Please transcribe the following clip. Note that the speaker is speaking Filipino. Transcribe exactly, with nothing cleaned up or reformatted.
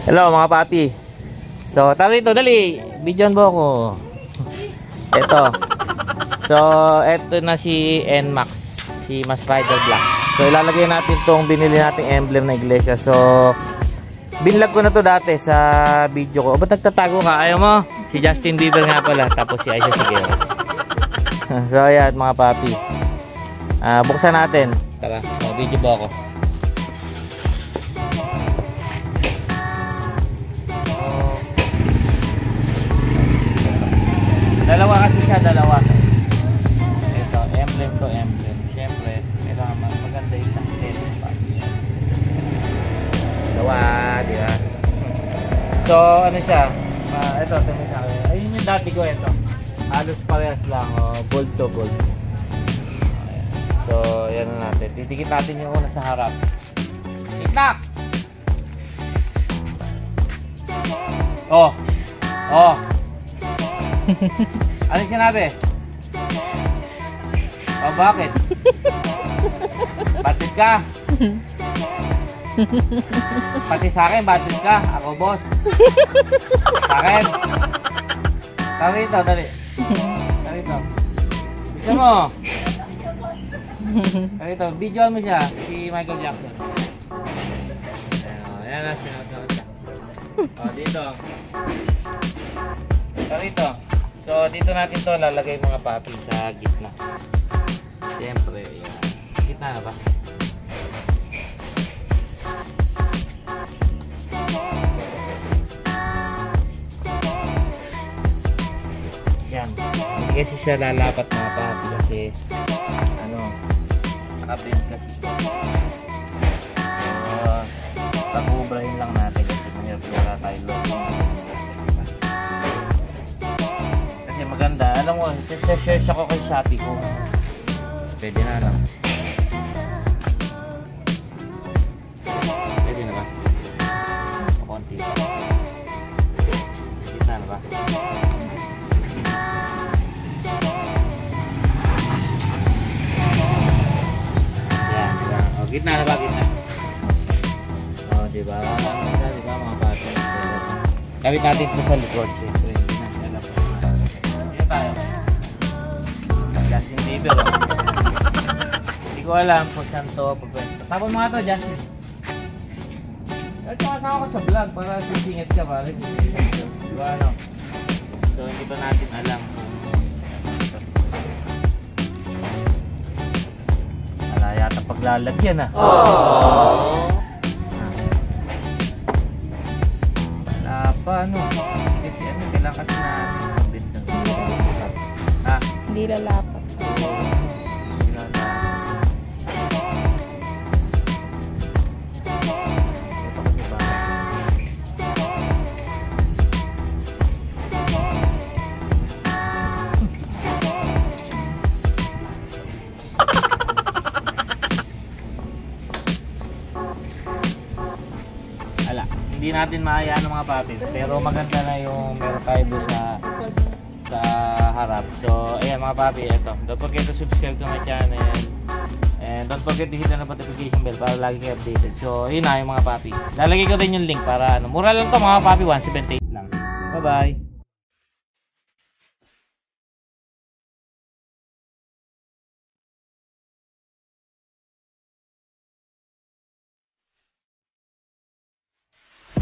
Hello mga papi. So tara dito, dali. Bidyon mo ako. Ito. So eto na si N Max, si Mas Rider Black. So ilalagay natin tong binili nating emblem na iglesia. So binlog ko na to dati sa video ko. O ba't nagtatago ka? Ayaw mo? Si Justin Bieber nga pala. Tapos si Aisha Sigero. So ayan mga papi. uh, Buksan natin. Tara, so, video mo ako. Dalawa kasi siya, dalawa. Ito, emblem to emblem. Siyempre, kailangan maganda yung tennis pa. Dalawa, di ba? So, ano siya? Uh, ito, tingnan sa akin. Ayun yung dati ko, ito. Halos parehas lang, oh, gold to gold. Ayan. So, yan na natin. Titikit natin yung una sa harap. Tiktak! Oh! Oh! Ano yung sinabi? O bakit? Batid ka? Pati sa akin, batid ka? Ako boss. Sa akin? Tara rito, dali. Tara rito. Bisa mo? Tara rito, videoan mo siya. Si Michael Jackson. Ayan na, sinunod siya. O dito. Tara rito. So, dito natin to lalagay mga papi sa gitna. Siyempre, yan. Gitna na ba? Yan. Hindi kasi siya lalapat mga papi kasi ano, nakablend kasi. So, pag-ubrahin lang natin kasi mahirap wala tayo logo. Maganda. Alam mo, share siya ko kay Shopee ko. Pwede na lang. Pwede na ba? Pakunti pa. Gitna na ba? Yan. O, gitna na ba? Gitna. O, diba? Diba, diba mga bata? Kawit natin ito sa likod. Siyempre. Tayo. Justin Bieber. Oh. Hindi ko alam kung saan to pagkwento. Tapos mga to, Justin. At kasama ko sa vlog para sisingit ka ba? Diba ano? So hindi pa natin alam kung wala yata paglalagyan ah. Aww. Wala pa ano. Kasi ano, kailangan kasi na hindi lalapat. Hindi lalapat. Ito kasi ba? Ala, hindi natin maayaan ng mga papis. Pero maganda na yung meron tayo doon sa sa harap. So, ayan mga papi, ito. Don't forget to subscribe to my channel. And don't forget to hit the notification bell para lagi kayo updated. So, yun na yung mga papi. Lalagay ko din yung link para ano. Mura lang to mga papi, one seventy-eight lang. Bye-bye!